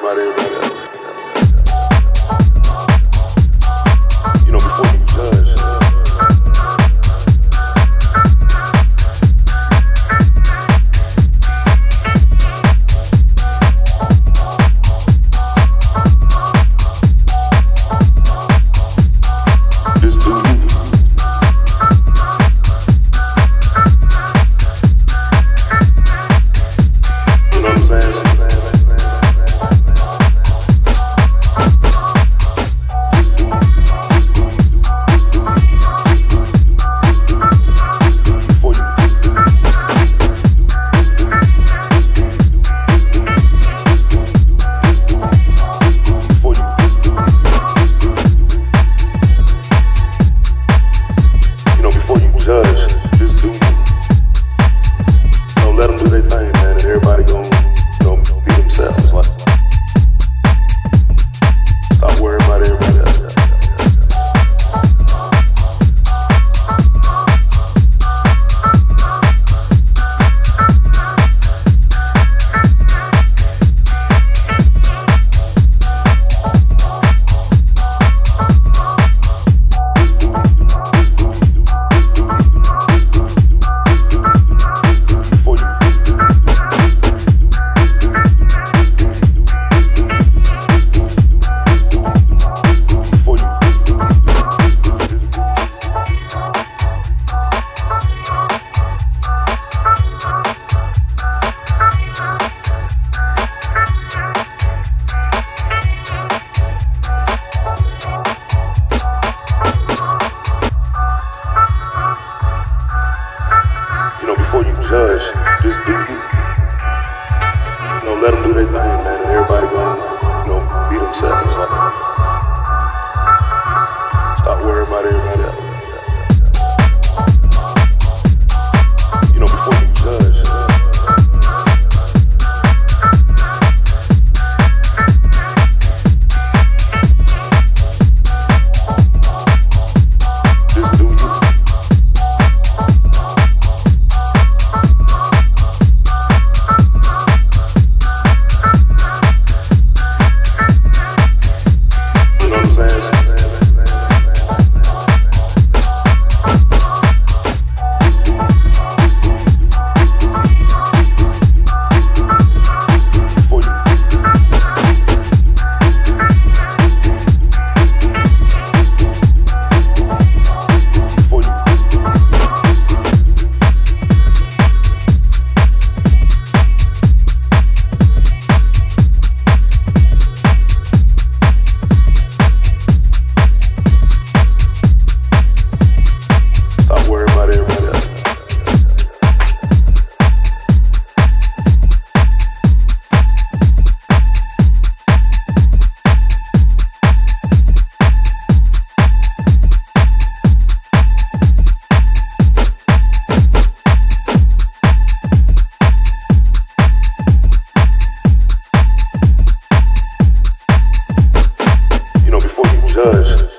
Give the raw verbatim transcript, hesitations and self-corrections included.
about everybody else. You know, before you judge, just do you. You know what I'm saying? Judge, just do you. You know, let them do their thing, man, and everybody gon', you know, be themselves. Like, stop worrying about everybody else. You know, before you judge, just do you. You know, let them do their thing, man, and everybody gon', you know, be themselves. Like, stop worrying about everybody else. You know, before you judge, just do you. Judge.